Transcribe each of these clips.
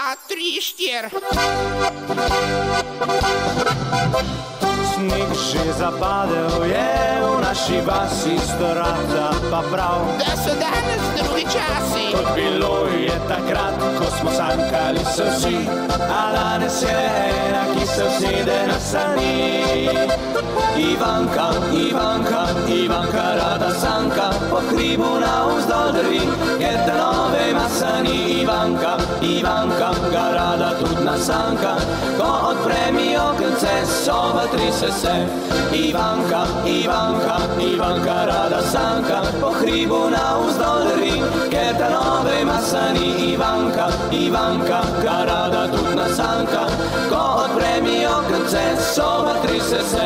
2, 3, 4. Sneg že zapadel je, v naši vasi storata pa prav. Da so danes drugi časi. Kot bilo je takrat, ko smo sankali se vsi, a danes je ena, ki se usede na sani. Ivanka, Ivanka, Ivanka rada sanka, po hribu navzdol drvi, ker te nove ima sani. Ivanka, Ivanka ga rada tudi nasanka, ko odpre mi okence, soba trise se. Ivanka, Ivanka, Ivanka rada sanka, po hribu navzdol drvi, ker te nove ima sani. Ivanka, Ivanka ga rada tudi nasanka, ko odpre mi okence, soba trise se.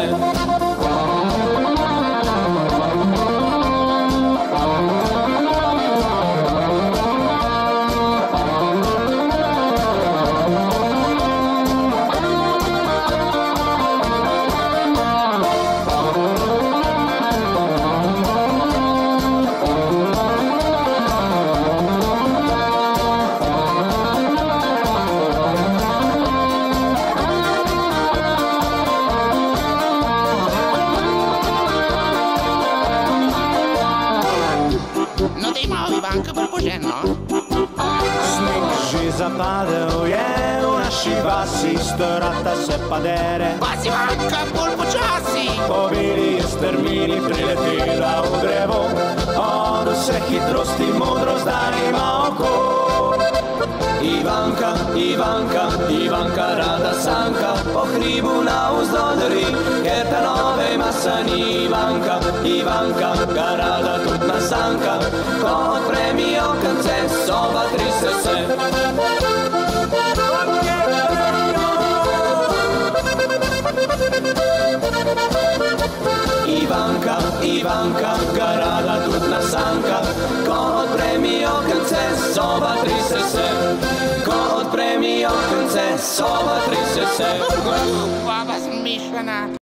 Ivanka bolj poženo. Sneg že zapadel je, v naši vasi storata se pa dere. Vas Ivanka bolj počasi. Po beli je strmini priletela v drevo, od vse hitrosti modro zdaj ima oko. Ivanka, Ivanka, Ivanka rada sanka, po hribu navzdol drvi, ker te nove ima sani. Ivanka, Ivanka ga rada tudi nasanka, ko odpre mi okence, soba trise se. Ivanka, Ivanka ga rada tudi nasanka, ko odpre mi okence, soba trise se. Ko odpre mi okence, soba trise se. Baba zmišljena.